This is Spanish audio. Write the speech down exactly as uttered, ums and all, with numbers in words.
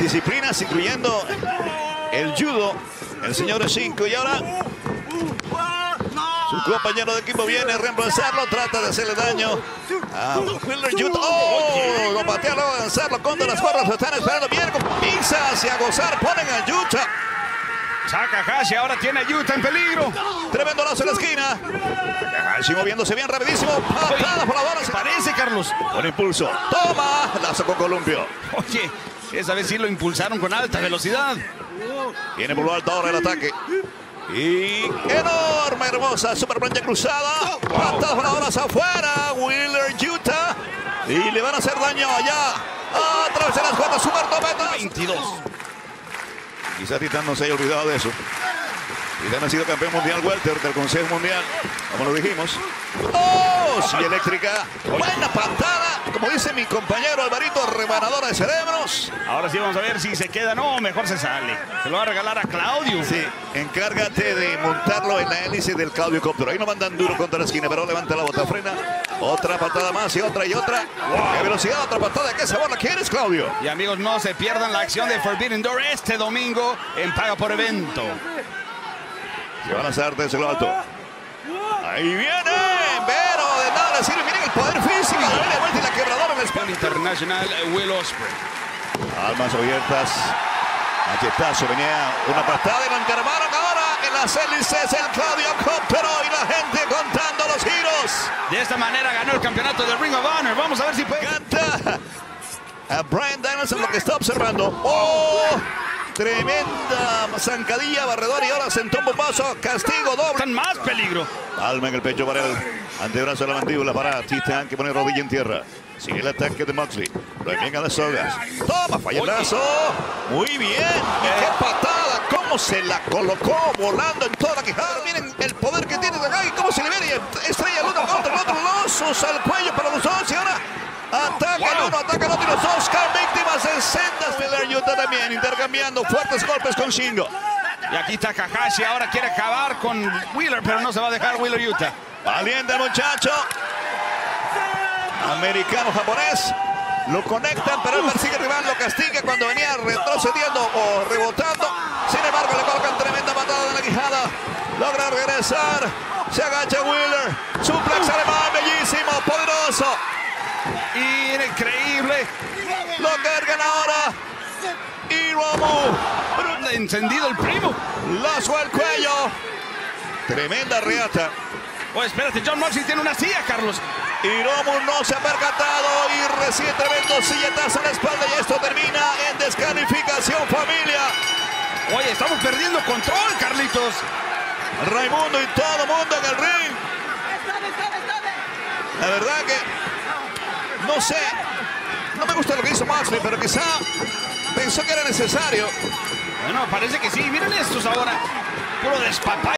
disciplinas, incluyendo el judo, el señor cinco. Y ahora su compañero de equipo viene a reemplazarlo, trata de hacerle daño a Wheeler Yuta. ¡Oh! Lo patea luego de lanzarlo contra las cuerdas, lo están esperando bien con pinzas y a gozar, ponen a Yuta. Takahashi ahora tiene a Yuta en peligro. Tremendo lazo en la esquina. Takahashi moviéndose bien rapidísimo. Patada por la bola. Parece, Carlos. Con impulso. Toma. Lazo con columpio. Oye, esa vez sí lo impulsaron con alta velocidad. Viene por lo alto ahora el ataque. Y enorme, hermosa, super plancha cruzada. Patada por la bola hacia afuera. Wheeler Yuta. Y le van a hacer daño allá. A través de las cuerdas. Humberto Meta. veintidós. Quizás Titán no se haya olvidado de eso. Titán ha sido campeón mundial welter del Consejo Mundial, como lo dijimos. ¡Oh! Sí, eléctrica. Buena patada. Como dice mi compañero Alvarito, rebanadora de cerebros. Ahora sí vamos a ver si se queda. No, mejor se sale. Se lo va a regalar a Claudio. Sí, encárgate de montarlo en la hélice del Claudio Cóptero. Ahí no mandan duro contra la esquina, pero levanta la bota, frena. Otra patada más y otra y otra. Wow. ¡Qué velocidad! Otra patada. ¿Qué sabor la quieres, Claudio? Y amigos, no se pierdan la acción de Forbidden Door este domingo en Paga por Evento. Se va a lanzar desde lo alto. Ahí viene, pero de nada le sirve. Miren el poder físico. De vuelta y la quebradora en el espalda. Internacional Will Ospreay. Almas abiertas. Machetazo. Venía una patada y lo encaramaron ahora en las hélices el Claudio Cóptero y la gente contando los giros. De esta manera ganó el campeonato del Ring of Honor. Vamos a ver si puede. Canta a Bryan Danielson lo que está observando. ¡Oh! Tremenda zancadilla, barredor y ahora sentó un bombazo, castigo doble. Están más peligro. Palma en el pecho para el antebrazo de la mandíbula para Titán que pone rodilla en tierra. Sigue el ataque de Moxley. Lo envían a las sogas. Toma, falla el lazo. Muy bien. Y qué patada. Cómo se la colocó volando en toda la quijada. Miren el poder que tiene de acá y cómo se libera y estrella el uno contra el otro. Lazos al cuello para los dos y ahora ataca el wow. uno, ataca el otro y los dos caen víctimas en sendas. Wheeler Yuta también intercambiando fuertes golpes con Shingo. Y aquí Takahashi ahora quiere acabar con Wheeler, pero no se va a dejar Wheeler Yuta. Valiente el muchacho. Americano-japonés. Lo conectan, pero él persigue al rival, lo castiga cuando venía retrocediendo o rebotando. Sin embargo, le colocan tremenda patada en la quijada. Logra regresar. Se agacha Wheeler. Suplex alemán, bellísimo, poderoso. Increíble. Lo cargan ahora. Hiromu. Encendido el primo. Lazo al cuello. Tremenda reata. Oh, espérate, Jon Moxley tiene una silla, Carlos. Hiromu no se ha percatado y recibe tremendo silletazo en la espalda y esto termina en descalificación, familia. Oye, estamos perdiendo control, Carlitos. Raimundo y todo mundo en el ring. La verdad que no sé, no me gusta lo que hizo Moxley, pero quizá pensó que era necesario. Bueno, parece que sí. Miren estos ahora. Puro despapay.